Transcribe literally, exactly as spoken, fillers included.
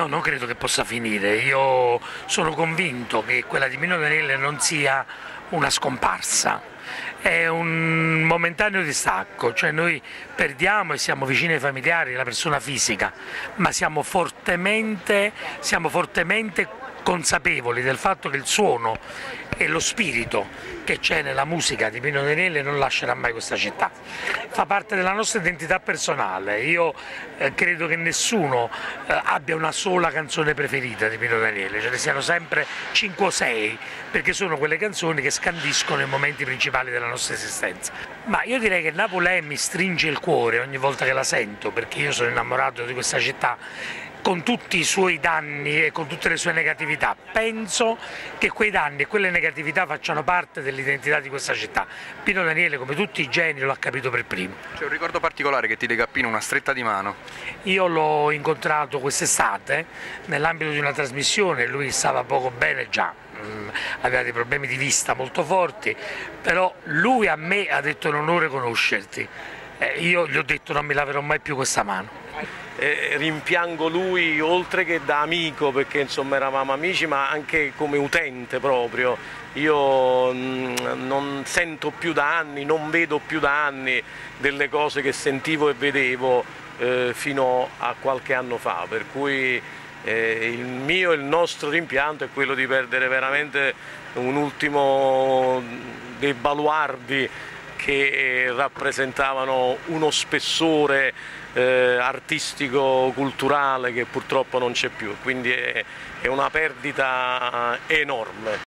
No, non credo che possa finire. Io sono convinto che quella di Pino Daniele non sia una scomparsa, è un momentaneo distacco, cioè noi perdiamo e siamo vicini ai familiari, alla persona fisica, ma siamo fortemente, siamo fortemente consapevoli del fatto che il suono e lo spirito che c'è nella musica di Pino Daniele non lascerà mai questa città. Fa parte della nostra identità personale. Io eh, credo che nessuno eh, abbia una sola canzone preferita di Pino Daniele, ce ne siano sempre cinque o sei, perché sono quelle canzoni che scandiscono i momenti principali della nostra esistenza. Ma io direi che Napolè mi stringe il cuore ogni volta che la sento, perché io sono innamorato di questa città, con tutti i suoi danni e con tutte le sue negatività. Penso che quei danni e quelle negatività facciano parte dell'identità di questa città. Pino Daniele, come tutti i geni, l'ha capito per primo. C'è un ricordo particolare che ti lega a Pino, una stretta di mano? Io l'ho incontrato quest'estate nell'ambito di una trasmissione, lui stava poco bene già, mh, aveva dei problemi di vista molto forti, però lui a me ha detto: è un onore conoscerti. Eh, io gli ho detto: non mi laverò mai più questa mano. Eh, rimpiango lui oltre che da amico, perché insomma eravamo amici, ma anche come utente proprio. Io mh, non sento più da anni, non vedo più da anni delle cose che sentivo e vedevo eh, fino a qualche anno fa, per cui eh, il mio e il nostro rimpianto è quello di perdere veramente un ultimo dei baluardi che rappresentavano uno spessore eh, artistico, culturale, che purtroppo non c'è più, quindi è, è una perdita enorme.